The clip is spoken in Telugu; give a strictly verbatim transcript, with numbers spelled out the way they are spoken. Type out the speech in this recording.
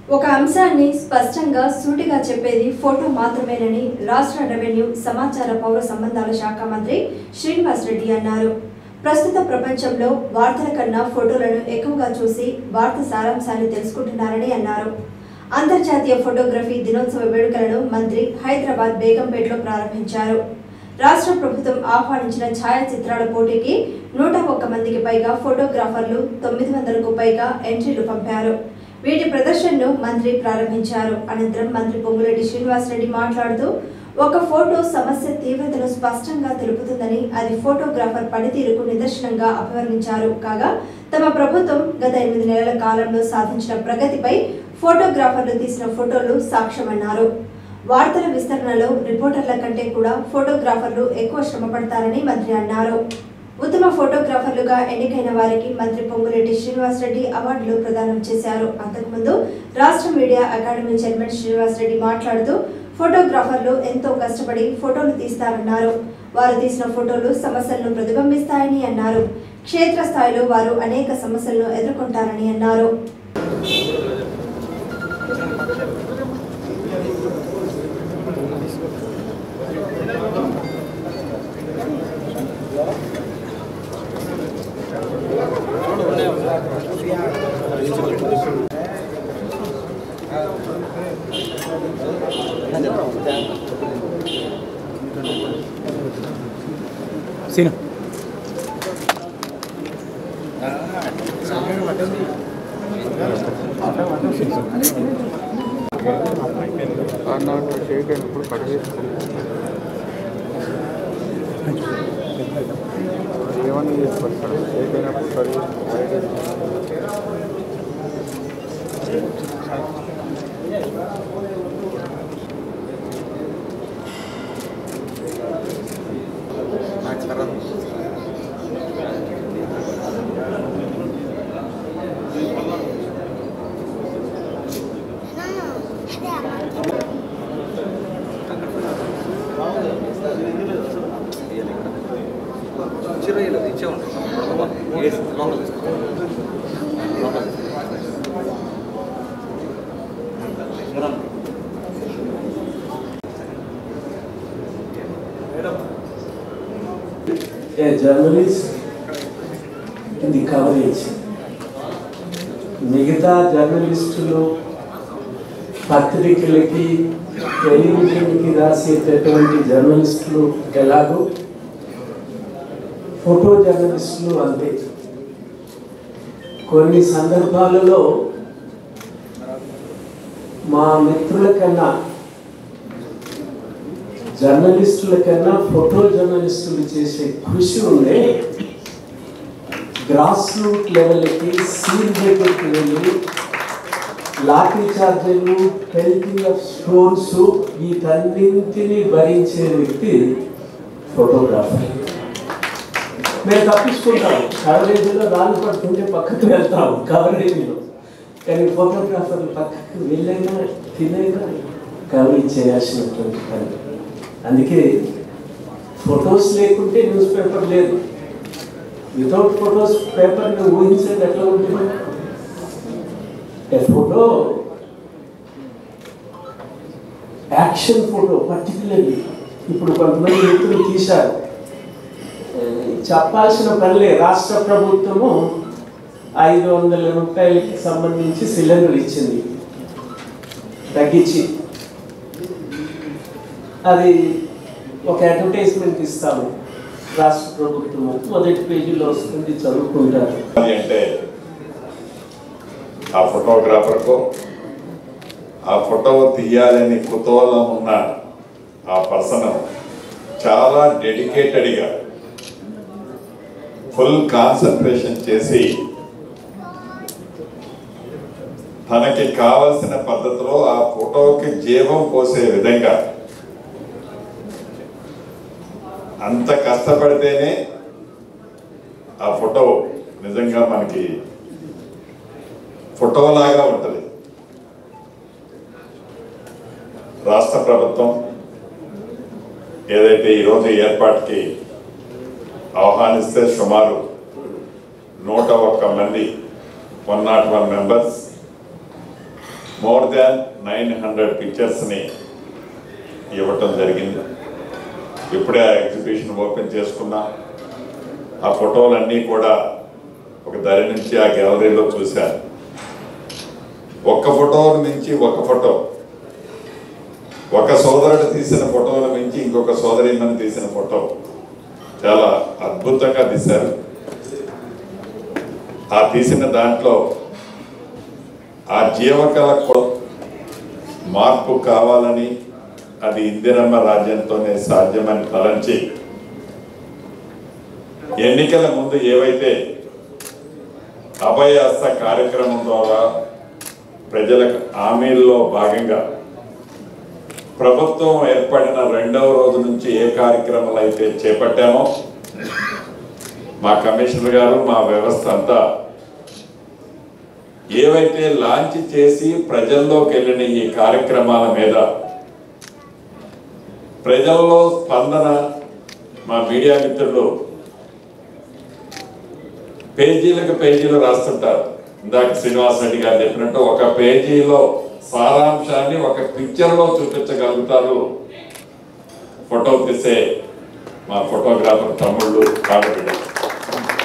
ఒక అంశాన్ని స్పష్టంగా సూటిగా చెప్పేది ఫోటో మాత్రమేనని రాష్ట్ర రెవెన్యూ సమాచార పౌర సంబంధాల శాఖ మంత్రి శ్రీనివాస్ రెడ్డి అన్నారు. ప్రస్తుత ప్రపంచంలో వార్తల కన్నా ఫోటోలను ఎక్కువగా చూసి వార్త సారాంశాన్ని తెలుసుకుంటున్నారని అన్నారు. అంతర్జాతీయ ఫోటోగ్రఫీ దినోత్సవ వేడుకలను మంత్రి హైదరాబాద్ బేగంపేటలో ప్రారంభించారు. రాష్ట్ర ప్రభుత్వం ఆహ్వానించిన ఛాయాచిత్రాల పోటీకి నూట ఒక్క మందికి పైగా ఫోటోగ్రాఫర్లు తొమ్మిది వందలకు పైగా ఎంట్రీలు పంపారు. వీటి ప్రదర్శనను మంత్రి ప్రారంభించారు. అనంతరం మంత్రి పొంగులేటి శ్రీనివాస్ రెడ్డి మాట్లాడుతూ ఒక ఫోటో సమస్య తీవ్రతను స్పష్టంగా తెలుపుతుందని, అది ఫోటోగ్రాఫర్ పనితీరుకు నిదర్శనంగా అభివర్ణించారు. కాగా తమ ప్రభుత్వం గత ఎనిమిది నెలల కాలంలో సాధించిన ప్రగతిపై ఫోటోగ్రాఫర్లు తీసిన ఫోటోలు సాక్ష్యమన్నారు. వార్తల విస్తరణలో రిపోర్టర్ల కంటే కూడా ఫోటోగ్రాఫర్లు ఎక్కువ శ్రమ పడతారని మంత్రి అన్నారు. ఉత్తమ ఫోటోగ్రాఫర్లుగా ఎన్నికైన వారికి మంత్రి పొంగులేటి శ్రీనివాస్ రెడ్డి అవార్డులు ప్రదానం చేశారు. అంతకుముందు రాష్ట్ర media academy chairman Srinivas Reddy మాట్లాడుతూ ఫోటోగ్రాఫర్లు ఎంతో కష్టపడి ఫోటోలు తీస్తారన్నారు. వారు తీసిన ఫోటోలు సమస్యలను ప్రతిబింబిస్తాయని అన్నారు. క్షేత్రస్థాయిలో వారు అనేక సమస్యలను ఎదుర్కొంటారని అన్నారు. Sino? A journalist in the coverage. మిగతా జర్నలిస్టులు పత్రికలకి టెలివిజన్కి రాసేటటువంటి జర్నలిస్టులు ఎలాగో ఫోటో జర్నలిస్టులు అంతే. కొన్ని సందర్భాలలో మా మిత్రుల కన్నా జర్నలిస్టుల కన్నా ఫోటో జర్నలిస్టులు చేసే కృషి ఉండే గ్రాస్ రూట్ లెవెల్కి సీల్ దగ్గరికి వెళ్ళి లాఠీ చార్జీలు, పెల్టింగ్ ఆఫ్ స్టోన్స్ వీటన్నింటినీ భరించే వ్యక్తి ఫోటోగ్రాఫర్. మేము తప్పించుకుంటాం, కవరేజీలో రాళ్ళు పడుతుంటే పక్కకు వెళ్తాం కవరేజీలో, కానీ ఫోటోగ్రాఫర్లు పక్కకు వెళ్ళైనా తినైనా కవరేజ్ చేయాల్సినటువంటి పని. అందుకే ఫొటోస్ లేకుంటే న్యూస్ పేపర్ లేదు. వితౌట్ ఫొటోస్ పేపర్ని ఊహించేది ఎట్లా ఉంటుంది? A photo action photo particularly ఇప్పుడు కొంతమంది వ్యక్తులు తీశారు, చెప్పాల్సిన పనిలే. రాష్ట్ర ప్రభుత్వము ఐదు వందల రూపాయలకి సంబంధించి సిలిండర్ ఇచ్చింది తగ్గించి. అది ఒక అడ్వర్టైజ్మెంట్ ఇస్తాము రాష్ట్ర ప్రభుత్వము, మొదటి పేజీలో వస్తుంది, చదువుకుంటారు. అంటే ఆ ఫోటోగ్రాఫర్కు ఆ ఫోటో తీయాలని కుతూహలం ఉన్న ఆ పర్సన్ చాలా డెడికేటెడ్గా ఫుల్ కాన్సన్ట్రేషన్ చేసి తనకి కావలసిన పద్ధతిలో ఆ ఫోటోకి జీవం పోసే విధంగా అంత కష్టపడితేనే ఆ ఫోటో నిజంగా మనకి ఫోటోలాగా ఉంటుంది. రాష్ట్ర ప్రభుత్వం ఏదైతే ఈరోజు ఏర్పాటుకి ఆహ్వానిస్తే సుమారు నూట ఒక్క మంది one not one members more than nine hundred పిక్చర్స్ని ఇవ్వటం జరిగింది. ఇప్పుడే ఆ ఎగ్జిబిషన్ ఓపెన్ చేసుకున్నా. ఆ ఫోటోలన్నీ కూడా ఒక దరి నుంచి ఆ గ్యాలరీలో చూశాను. ఒక్క ఫోటో నుంచి ఒక ఫోటో, ఒక సోదరుడు తీసిన ఫోటోల నుంచి ఇంకొక సోదరిమని తీసిన ఫోటో చాలా అద్భుతంగా తీశారు. ఆ తీసిన దాంట్లో ఆ జీవకళ మార్పు కావాలని, అది ఇందిరమ్మ రాజ్యంతోనే సాధ్యమని తలంచి ఎన్నికల ముందు ఏవైతే అభయహస్త కార్యక్రమం ద్వారా ప్రజలకు హామీల్లో భాగంగా ప్రభుత్వం ఏర్పడిన రెండవ రోజు నుంచి ఏ కార్యక్రమాలు అయితే చేపట్టామో మా కమిషనర్ గారు, మా వ్యవస్థ అంతా ఏవైతే లాంచ్ చేసి ప్రజల్లోకి వెళ్ళిన ఈ కార్యక్రమాల మీద ప్రజల్లో స్పందన, మా మీడియా మిత్రులు పేజీలకు పేజీలు రాస్తుంటారు. ఇందాక శ్రీనివాస్ రెడ్డి గారు చెప్పినట్టు ఒక పేజీలో సారాంశాన్ని ఒక పిక్చర్లో చూపించగలుగుతారు ఫోటో తీసే మా ఫోటోగ్రాఫర్ తమ్ముళ్ళు కాబట్టి